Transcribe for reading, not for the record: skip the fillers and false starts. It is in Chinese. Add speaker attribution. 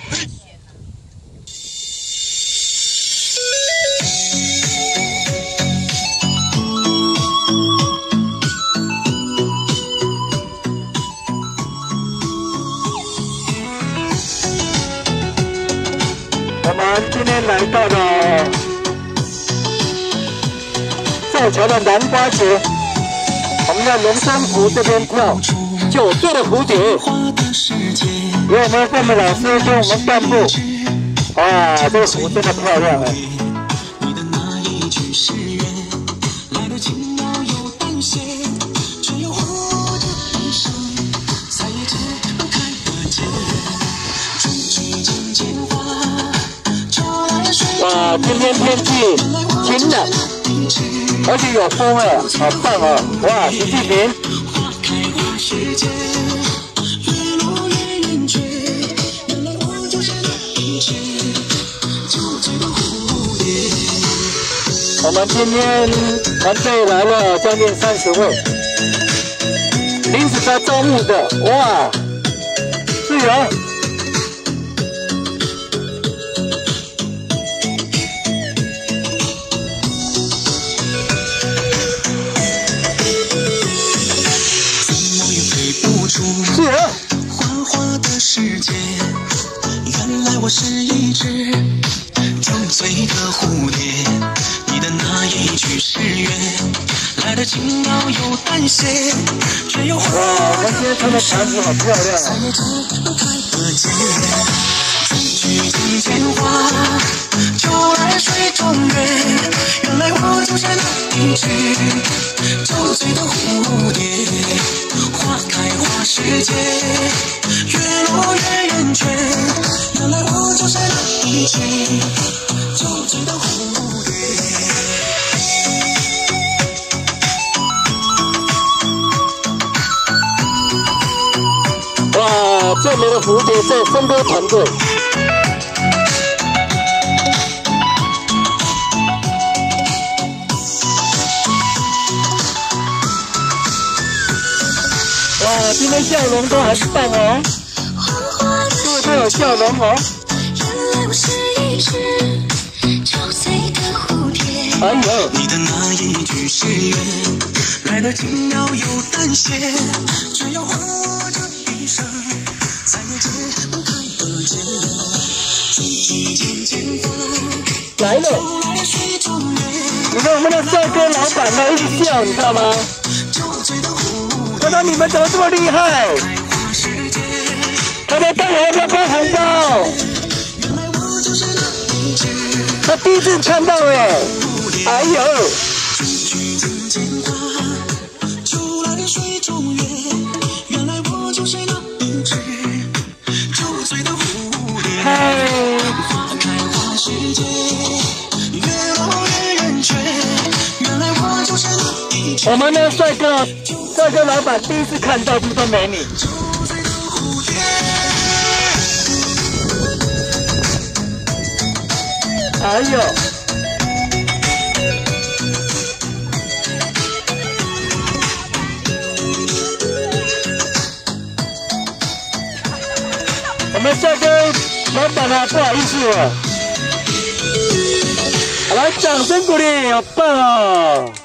Speaker 1: 我们今天来到了造桥的南瓜节，我们在龙山湖这边跳9岁的蝴蝶，由我们范美老师跟我们伴步。哇，这个湖真的漂亮哎！哇，今天天气晴朗，而且有风哎，好棒哦！哇，习近平。我们今天团队来了将近30位，临时在招募的，哇，是人。是人。花花的世界，原来我是一只9岁的蝴蝶。你的那一句誓言，来得轻描又淡写，却又化我今天穿的裙子好漂亮啊！句间花，就来水中月。原来我就是那一只9岁的蝴蝶。花开花世界，越落越圆缺。原来我就是那一只9岁的蝴蝶。哇，最美的蝴蝶在风歌团队。哇，今天笑容都很棒哦，是不是都有笑容哦？哎呦！你的那一句誓言，来得轻描又淡写，却又化这一生，再也解不开的结。来了！你看我们的帅哥老板呢，一直笑，你知道吗？看到你们怎么这么厉害？他在待会要不要发红包？他第一次看到哎，哎呦！嗨！我们的帅哥老板第一次看到这个美女。哎呦！我们帅哥老板啊，不好意思了，来掌声鼓励，好棒哦！